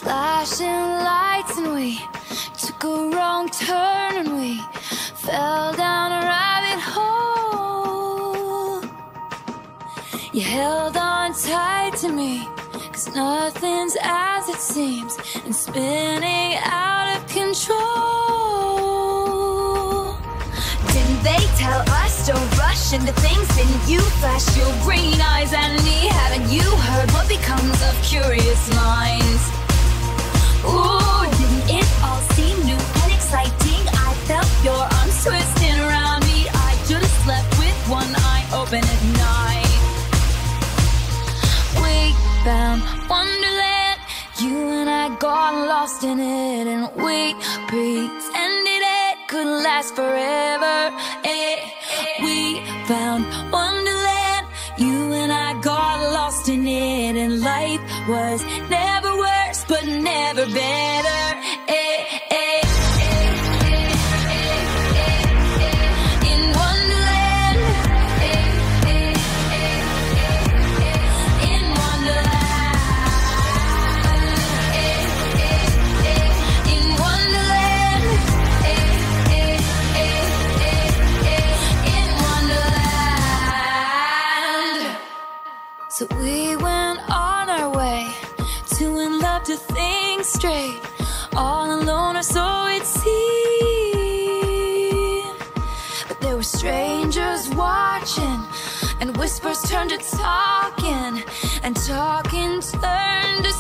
flashing lights, and we took a wrong turn, and we fell down a rabbit hole. You held on tight to me, 'cause nothing's as it seems, and spinning out of control. Didn't they tell us don't rush into things? Didn't you flash your green eyes at me? Haven't you heard what becomes of curious minds? Ooh, didn't it all seem new and exciting? I felt your arms twisting around me. I just slept with one eye open at night. We found Wonderland, you and I got lost in it, and we pretended it could last forever. We found Wonderland, you and I got lost in it, and life was never worse, but never better. In Wonderland, in Wonderland, in Wonderland, in Wonderland. So we went on our way, two in love to think straight, all alone or so it seemed. But there were strangers watching, and whispers turned to talking, and talking turned to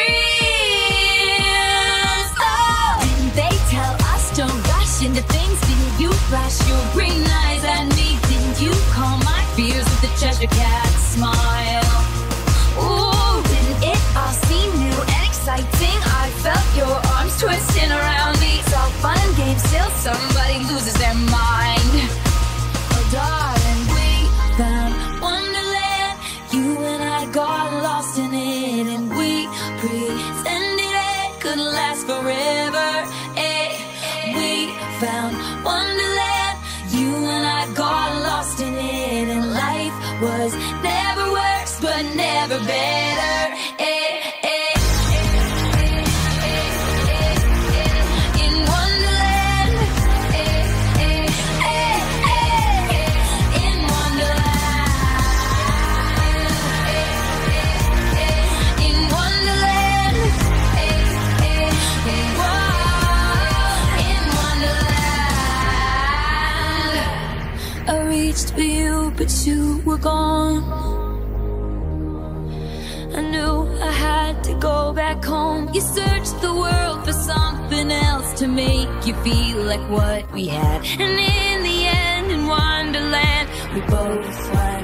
screams. Oh! Didn't they tell us don't rush into things? Didn't you flash your green eyes at me? Didn't you calm my fears with the Cheshire Cat smile? Ooh, didn't it all seem new and exciting? I felt your arms twisting around me. It's all fun and games till somebody loses their mind. Oh darling, we found Wonderland, you and I got lost in it, and we pretended it could last forever. We found Wonderland, you and I got lost in it, and life was never worse, but never better. In Wonderland, in Wonderland, in Wonderland, in Wonderland. I reached for you, but you were gone. I knew I had to go back home. You searched the world for something else to make you feel like what we had, and in the end, in Wonderland, we both went.